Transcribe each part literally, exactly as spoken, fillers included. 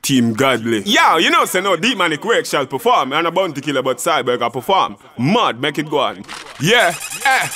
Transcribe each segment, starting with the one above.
Team Godly. Yeah, you know, say no demonic work shall perform. And a bounty killer but Cyborg a perform. Mad, make it go on. Yeah, eh.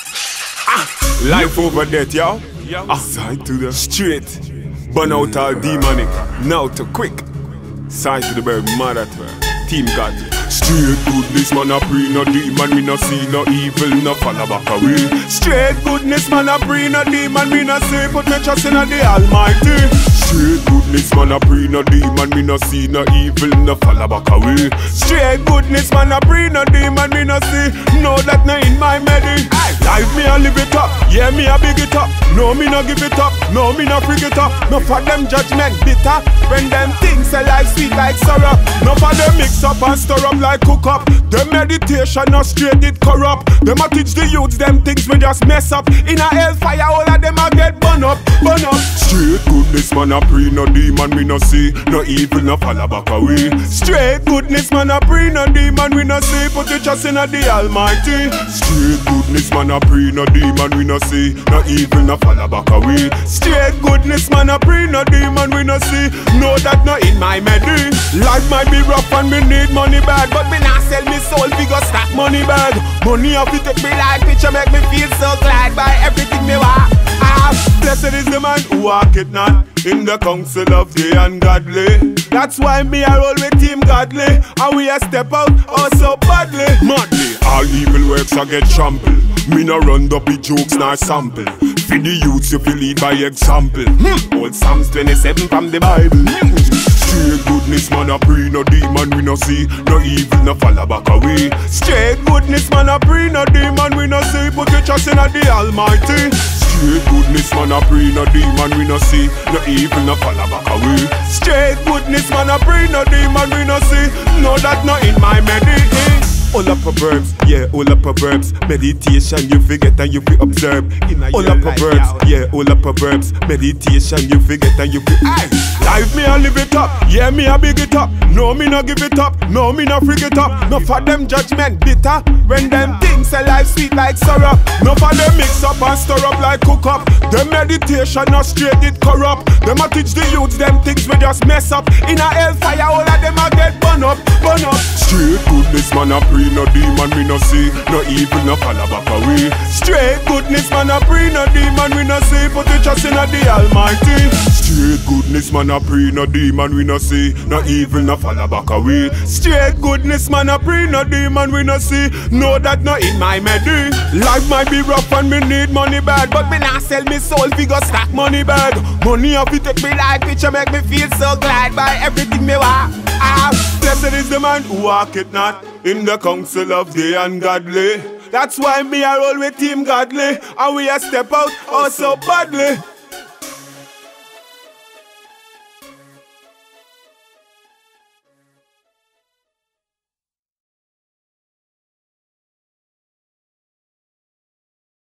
Ah. Life over death, yo. Ah. Side to the straight. Burn out all demonic. Now to quick. Side to the bird, mad at her. Team Godly. Straight goodness, man, I pray no demon, me no see no evil, no follow back away. Straight goodness, man, I pray no demon, me no say, put me trust in the Almighty. Straight goodness, man, I pray no demon, me no see no evil, no follow back away. Straight goodness, man, I pray no demon, me no see, know that no in my melody. Life me a live it up, yeah me a big it up. No me no give it up, no me no freak it up. No for them judgment bitter, when them things say life sweet like syrup. No for them mix up and stir up like cook up. Them meditation no straight it corrupt. Them a teach the youths them things we just mess up. In a hellfire all of them a get burn up, burn up. Straight goodness man a pray no demon we no see, no evil no follow back away. Straight goodness man a pray no demon we no see, put your trust in the Almighty. Straight goodness man a pray no demon we no see, no evil no follow back away. Straight goodness man a pray no demon we no see, know that no in my medley. Life might be rough and me need money bad, but me nah sell me soul figure stack money bag. Money off it take me like picture make me feel so glad by everything me want. Ah, blessed is the man who walk it not in the council of the ungodly. That's why me I roll with Team Godly, and we a step out oh so badly. Madly, all evil works I get trampled. Me no run dopey jokes nor sample. For the youths you feel lead by example. Hmm. Old Psalms twenty-seven from the Bible. Hmm. Straight goodness man a pray no demon we no see, no evil no follow back away. Straight goodness man a pray no demon we no see, put your trust in the Almighty. Straight goodness man a pray no demon we no see, no evil no follow back away. Straight goodness man a pray no demon we no see, know that no in my medicine. All the proverbs, yeah, all the proverbs. Meditation you forget and you fi observe. All the proverbs, yeah, all the proverbs. Meditation you forget and you fi. Aye. Life me a live it up, yeah me a big it up. No me no give it up, no me no freak it up. No for them judgment bitter, when them things say life sweet like syrup. No for them mix up and stir up like cook up. Them meditation no straight it corrupt. Them a teach the youths them things we just mess up. In a hellfire all of them a get burn up, burn up. Straight goodness man a pray no demon we no see, no evil no follow back away. Straight goodness man a pray no demon we no see, put your trust in the Almighty. Straight goodness man a pray no demon we no see, no evil no follow back away. Straight goodness man a pray no demon we no see, know that no in my medley. Life might be rough and me need money bad, but me nah sell me soul figure stack money bag. Money off it take me like picture make me feel so glad by everything me want. Ah, blessed is the man who walk it not in the council of the ungodly. That's why me I roll with Team Godly, and we a step out oh so badly.